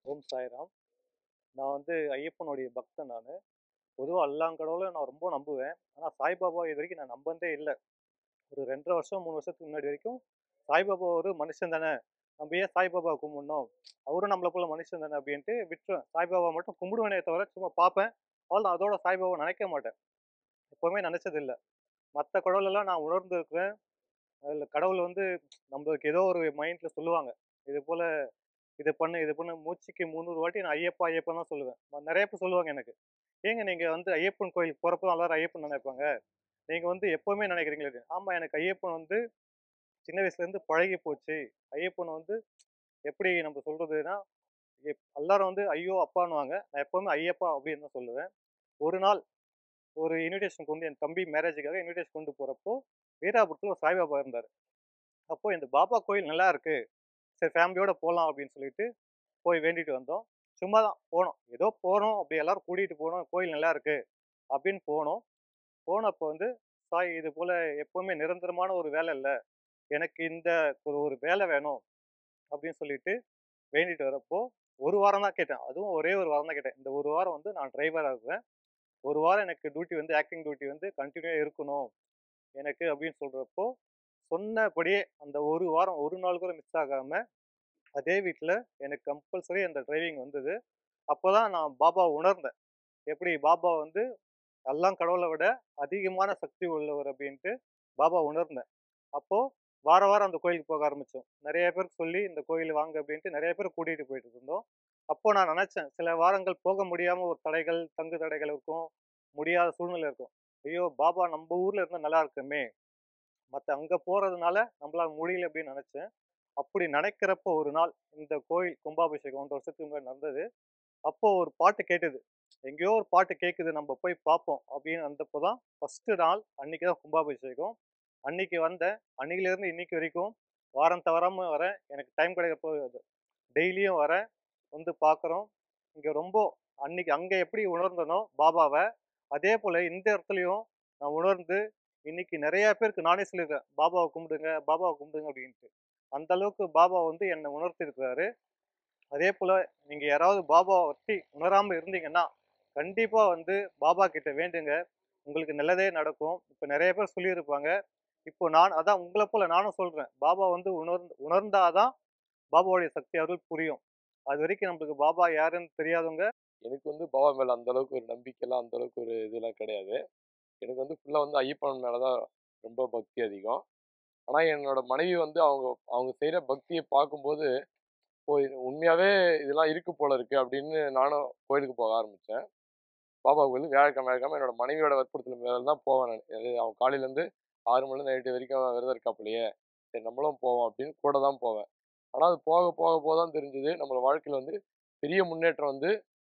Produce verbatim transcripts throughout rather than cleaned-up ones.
ஓம் சாய்ராம். நான் வந்து ஐயப்பனுடைய பக்தன் நானு. பொதுவா அல்லாஹ் கடவுள நான் ரொம்ப நம்புவேன். ஆனா சாய்பாபா இதுவரைக்கும் நான் நம்புனதே இல்ல. ஒரு இரண்டரை வருஷம், மூணு வருஷத்துக்கு முன்னாடி வரைக்கும் சாய்பாபா ஒரு மனுஷன் தானே. நம்ம ஏன் சாய்பாபாவ கும்பிடணும்? அவரும் நம்மள போல மனுஷன் தானே அப்படின்ட்டு விட்டுருவேன். சாய்பாபா மட்டும் கும்பிடுவேனே தவிர சும்மா பார்ப்பேன். அவ்வளோதான். அதோட சாய்பாபாவ நினைக்க மாட்டேன். எப்பவுமே நினைச்சது இல்ல. மத்த கடவுளெல்லாம் நான் உணர்ந்திருக்கிறேன். அதுல கடவுள் வந்து நம்மளுக்கு ஏதோ ஒரு மைண்ட்ல சொல்லுவாங்க. இது போல இத பண்ணு, இத பண்ணு மூச்சுக்கு முந்நூறு வாட்டி நான் ஐயப்பா, ஐயப்பான்னு தான் சொல்லுவேன். நெறைய பேர் சொல்லுவாங்க எனக்கு. ஏங்க நீங்க வந்து ஐயப்பன் கோயிலுக்கு போறப்போ எல்லாரும் ஐயப்பன் நினைப்பாங்க. நீங்க வந்து எப்பவுமே நினைக்கிறீங்களே அப்படின்னு. ஆமா, எனக்கு ஐயப்பன் வந்து சின்ன வயசுல இருந்து பழகி போச்சு. ஐயப்பன் வந்து எப்படி நம்ம சொல்றதுன்னா, எப் எல்லாரும் வந்து ஐயோ! அப்பான்னுவாங்க. நான் எப்பவுமே ஐயப்பா அப்படின்னு தான் சொல்லுவேன். ஒரு நாள் ஒரு இன்விடேஷன் கொண்டு என் தம்பி மேரேஜுக்காக இன்விடேஷன் கொண்டு போறப்போ, வீராபுரத்துல ஒரு சாய்பாபா இருந்தாரு. அப்போ இந்த பாபா கோயில் நல்லா இருக்கு. சரி ஃபேமிலியோட போலாம் அப்படின்னு சொல்லிட்டு போய் வேண்டிட்டு வந்தோம். சும்மா தான் போனோம். ஏதோ போறோம் அப்படி எல்லாரும் கூட்டிட்டு போனோம். கோயில் நல்லா இருக்கு அப்படின்னு போனோம். போனப்போ வந்து சாய் இது போல எப்பவுமே நிரந்தரமான ஒரு வேலை இல்ல. எனக்கு இந்த ஒரு ஒரு வேலை வேணும் அப்படின்னு சொல்லிட்டு வேண்டிட்டு வரப்போ, ஒரு வாரம் தான் கேட்டேன். அதுவும் ஒரே ஒரு வாரம் தான் கேட்டேன். இந்த ஒரு வாரம் வந்து நான் டிரைவரா இருக்கிறேன். ஒரு வாரம் எனக்கு டியூட்டி வந்து ஆக்டிங் டியூட்டி வந்து கன்டினியூவா இருக்கணும் எனக்கு அப்படின்னு சொல்றப்போ, சொன்னபடியே அந்த ஒரு வாரம் ஒரு நாள் கூட மிஸ் ஆகாம அதே வீட்ல எனக்கு கம்பல்சரி அந்த டிரைவிங் வந்தது. அப்போதான் நான் பாபாவ உணர்ந்தேன். எப்படி பாபா வந்து எல்லாம் கடவுளை விட அதிகமான சக்தி உள்ளவர் அப்படின்ட்டு பாபா உணர்ந்தேன். அப்போ வார வாரம் அந்த கோயிலுக்கு போக ஆரம்பிச்சோம். நிறைய பேருக்கு சொல்லி இந்த கோயில் வாங்க அப்படின்ட்டு நிறைய பேர் கூட்டிட்டு போயிட்டு இருந்தோம். அப்போ நான் நினைச்சேன் சில வாரங்கள் போக முடியாம ஒரு தடைகள், தங்கு தடைகள் இருக்கும். முடியாத சூழ்நிலை இருக்கும். ஐயோ! பாபா நம்ம ஊர்ல இருந்தா நல்லா இருக்குமே. மத்த அங்க போறதுனால நம்மளால முடியல அப்படின்னு நினைச்சேன். அப்படி நினைக்கிறப்போ ஒரு நாள் இந்த கோயில் கும்பாபிஷேகம் ஒன்றரை வருஷத்துக்கு முன்னாடி நடந்தது. அப்போ ஒரு பாட்டு கேட்டது. எங்கேயோ ஒரு பாட்டு கேட்குது நம்ம போய் பார்ப்போம் அப்படின்னு வந்தப்போ தான் ஃபர்ஸ்ட்டு நாள் அன்னைக்கு தான் கும்பாபிஷேகம். அன்னைக்கு வந்தேன். அன்னையிலேருந்து இன்னைக்கு வரைக்கும் வாரம் தவறாம வரேன். எனக்கு டைம் கிடைக்கிறப்போ டெய்லியும் வரேன். வந்து பார்க்குறோம். இங்க ரொம்ப அன்னைக்கு அங்க எப்படி உணர்ந்தனோ பாபாவ, அதே போல இந்த இடத்துலயும் நான் உணர்ந்து இன்னைக்கு நெறைய பேருக்கு நானே சொல்லியிருக்கேன். பாபாவ கும்பிடுங்க, பாபாவ கும்பிடுங்க அப்படின்ட்டு. அந்த அளவுக்கு பாபா வந்து என்ன உணர்த்தியிருக்கிறாரு. அதே போல நீங்க யாராவது பாபாவ பத்தி உணராம இருந்தீங்கன்னா, கண்டிப்பா வந்து பாபா கிட்ட வேண்டுங்க. உங்களுக்கு நல்லதே நடக்கும். இப்ப நெறைய பேர் சொல்லியிருப்பாங்க. இப்போ நான் அதான் உங்கள போல நானும் சொல்றேன். பாபா வந்து உணர்ந்து உணர்ந்தா தான் பாபாவுடைய சக்தி அருள் புரியும். அதுவரைக்கும் நம்மளுக்கு பாபா யாருன்னு தெரியாதவங்க. எனக்கு வந்து பாபா மேல அந்த அளவுக்கு ஒரு நம்பிக்கைலாம், அந்த அளவுக்கு ஒரு இதெல்லாம் கிடையாது. எனக்கு வந்து ஃபுல்லா வந்து ஐயப்பன் மேல தான் ரொம்ப பக்தி அதிகம். ஆனா என்னோட மனைவி வந்து அவங்க அவங்க செய்ற பக்திய பார்க்கும்போது, "ஓ! இது உண்மையாவே இதெல்லாம் இருக்கு போல இருக்கு." அப்படின்னு நானும் கோயிலுக்கு போக ஆரம்பிச்சேன். பாபா கோயிலுக்கு வியாழக்கிழம, வியாழக்கிழம என்னோட மனைவியோட வற்புறுத்தல் பேர்ல தான் போவேன் நானு. அது அவ காலையிலேருந்து ஆறு மணிலேருந்து நைட்டு வரைக்கும் விரதம் இருக்காப்புலயே, சரி நம்மளும் போவோம் அப்படின்னு கூட தான் போவேன். ஆனா அது போக போக போக தான் தெரிஞ்சது, நம்ம வாழ்க்கையில வந்து பெரிய முன்னேற்றம் வந்து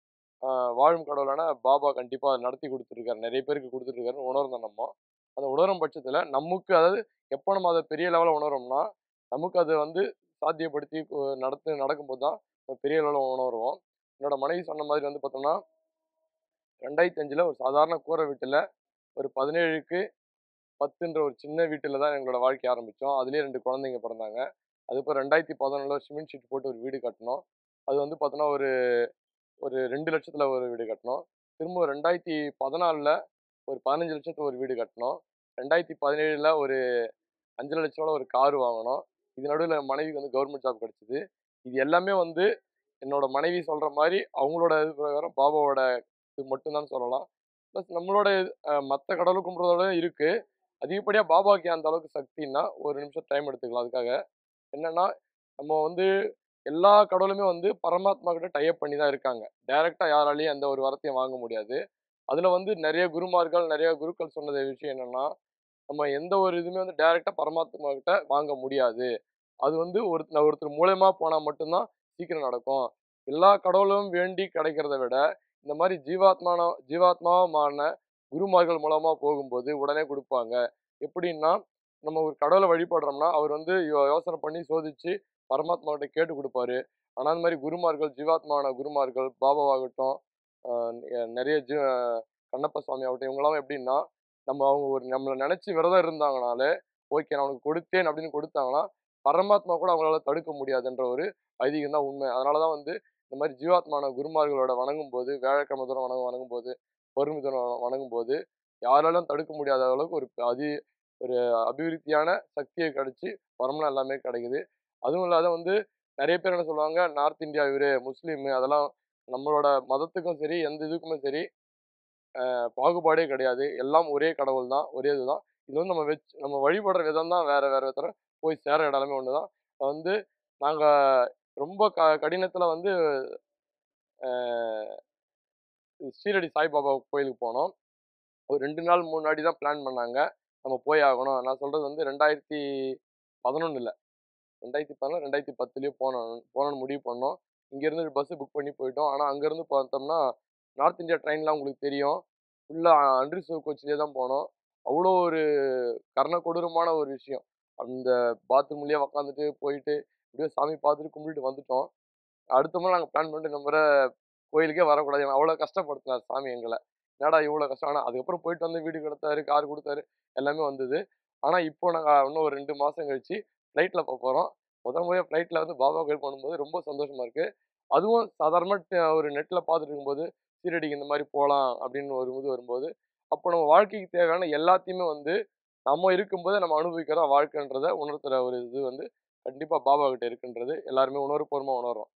ஆ வாழும் கடவுளான பாபா கண்டிப்பா அத நடத்தி குடுத்துருக்காரு. நெறைய பேருக்கு குடுத்துட்டுருக்காருன்னு உணர்ந்தோம் நம்ம. அந்த உணரும் பட்சத்தில நமக்கு அதாவது எப்போ நம்ம அத பெரிய லெவல்ல உணர்றோம்னா, நமக்கு அத வந்து சாத்தியப்படுத்தி கு நடத்து நடக்கும்போது தான் பெரிய லெவல்ல உணருவோம். என்னோட மனைவி சொன்ன மாதிரி வந்து பார்த்தோம்னா, இரண்டாயிரத்து ஐந்துல ஒரு சாதாரண கூரை வீட்டுல ஒரு பதினேழுக்கு பத்துன்ற ஒரு சின்ன வீட்டுல தான் எங்களோட வாழ்க்கைய ஆரம்பிச்சோம். அதிலேயே ரெண்டு குழந்தைங்க பொறந்தாங்க. அதுக்கப்புறம் இரண்டாயிரத்து பதினொன்றுல சிமெண்ட் ஷீட் போட்டு ஒரு வீடு கட்டுனோம். அது வந்து பார்த்தோம்னா ஒரு ஒரு ரெண்டு லட்சத்துல ஒரு வீடு கட்டுனோம். திரும்ப இரண்டாயிரத்து பதினாலுல ஒரு பதினைந்து லட்சத்துல ஒரு வீடு கட்டுனோம். இரண்டாயிரத்து பதினேழுல ஒரு ஐந்து லட்சம் ஒரு கார் வாங்குனோம். இது நடுவுல என் மனைவிக்கு வந்து கவர்மெண்ட் ஜாப் கிடைச்சது. இது எல்லாமே வந்து என்னோட மனைவி சொல்ற மாரி அவங்களோட இது பிரகாரம் பாபாவோட இது மட்டும் தான் சொல்லலாம். பிளஸ் நம்மளோட அ மத்த கடவுள் கும்பிடுறதோட இருக்கு. அதிகப்படியா பாபாவுக்கு ஏன் அந்த அளவுக்கு சக்தின்னா, ஒரு நிமிஷம் டைம் எடுத்துக்கலாம் அதுக்காக. என்னன்னா, நம்ம வந்து எல்லா கடவுளுமே வந்து பரமாத்மா கிட்ட டை அப் பண்ணி தான் இருக்காங்க. டைரக்ட்டா யாராலயும் எந்த ஒரு வரத்தையும் வாங்க முடியாது. அதுல வந்து நெறைய குருமார்கள், நெறைய குருக்கள் சொன்னது விஷயம் என்னன்னா, நம்ம எந்த ஒரு இதுவுமே வந்து டைரக்ட்டா பரமாத்மா கிட்ட வாங்க முடியாது. அது வந்து ஒருத் ஒருத்தர் மூலியமா போனா மட்டும் தான் சீக்கிரம் நடக்கும். எல்லா கடவுளும் வேண்டி கிடைக்கிறத விட, இந்த மாரி ஜீவாத்மான ஜீவாத்மாவா மாறுன குருமார்கள் மூலமா போகும்போது உடனே குடுப்பாங்க. எப்படின்னா, நம்ம ஒரு கடவுள வழிபடுறோம்னா, அவர் வந்து யோ யோசனை பண்ணி சோதிச்சு பரமாத்மா கிட்ட கேட்டு குடுப்பாரு. ஆனா, அந்த மாரி குருமார்கள், ஜீவாத்மாவான குருமார்கள், பாபாவாகட்டும், அ எ நெறைய ஜீ கண்ணப்ப சுவாமி ஆகட்டும், இவங்கலாம் எப்படின்னா, நம்ம அவங்க ஒரு நம்மள நெனச்சு விரதம் இருந்தாங்கனாலே, ஓகே நான் உனக்கு கொடுத்தேன் அப்படின்னு குடுத்தாங்கன்னா, பரமாத்மா கூட அவங்களால தடுக்க முடியாதுன்ற ஒரு ஐதீகம் தான் உண்மை. அதனால தான் வந்து இந்த மாதிரி ஜீவாத்மான குருமார்களோட வணங்கும் போது, வியாழக்கிழமை தோறும் வணங்க வணங்கும் போது, பௌர்ணமி தோறும் வணங்கும் போது, யாராலும் தடுக்க முடியாத அளவுக்கு ஒரு அதி ஒரு அபிவிருத்தியான சக்தியை கிடைச்சு, வரம்லாம் எல்லாமே கிடைக்குது. அதுவும் இல்லாத வந்து நெறைய பேர் என்ன சொல்லுவாங்க, நார்த் இந்தியா இவரு முஸ்லீமு அதெல்லாம் நம்மளோட மதத்துக்கும் சரி, எந்த இதுக்குமே சரி அ பாகுபாடே கிடையாது. எல்லாம் ஒரே கடவுள் தான். ஒரே இதுதான். இது வந்து நம்ம வச் நம்ம வழிபடுற விதம் தான் வேற வேற தவிர, போய் சேர இடம் எல்லாமே ஒண்ணு தான். வந்து நாங்க ரொம்ப க கடினத்தில வந்து அ ஷீரடி சாய்பாபா கோயிலுக்கு போனோம். ஒரு ரெண்டு நாள் முன்னாடி தான் பிளான் பண்ணாங்க. நம்ம போய் ஆகணும். நான் சொல்றது வந்து இரண்டாயிரத்து பதினொன்று இல்ல. இரண்டாயிரத்து பதினொன்று, இரண்டாயிரத்து பத்துலயோ போனோம் போனோம்னு முடிவு பண்ணோம். இங்கேருந்து பஸ் புக் பண்ணி போயிட்டோம். ஆனா அங்கேருந்து பார்த்தோம்னா, நார்த் இந்தியா ட்ரெயின்லாம் உங்களுக்கு தெரியும். ஃபுல்லா அன்ரிசர்வ் கோச்லயே தான் போனோம். அவ்வளோ ஒரு கர்ண கொடூரமான ஒரு விஷயம். அந்த பாத்ரூம்லயே உட்காந்துட்டு, போயிட்டு, எப்படியோ சாமி பார்த்துட்டு கும்பிட்டுட்டு வந்துட்டோம். அடுத்த முறை நாங்க பிளான் பண்ணிட்டு இந்த முறை கோயிலுக்கே வரக்கூடாது. ஏன்னா அவ்வளோ கஷ்டப்படுத்தினார் சாமி எங்கள. என்னடா இவ்வளோ கஷ்டம். ஆனா அதுக்கப்புறம் போயிட்டு வந்து வீடு குடுத்தாரு, கார் குடுத்தாரு. எல்லாமே வந்தது. ஆனா இப்போ நாங்க இன்னும் ஒரு ரெண்டு மாசம் கழிச்சு ஃப்ளைட்ல போப்போறோம். முதல் முறையா ஃப்ளைட்ல வந்து பாபா கோயில் போகும்போது ரொம்ப சந்தோஷமா இருக்கு. அதுவும் சாதாரணமா ட ஒரு நெட்ல பார்த்துட்டு இருக்கும்போது, சீரடிக்கு இந்த மாரி போலாம் அப்படின்னு ஒரு இது வரும்போது, அப்போ நம்ம வாழ்க்கைக்கு தேவையான எல்லாத்தையுமே வந்து, நம்ம இருக்கும்போதே நம்ம அனுபவிக்கிறோம் வாழ்க்கைன்றத உணர்த்துற ஒரு இது வந்து, கண்டிப்பா பாபா கிட்ட இருக்குன்றது எல்லாருமே உணர்வுபூர்வமா உணர்றோம்.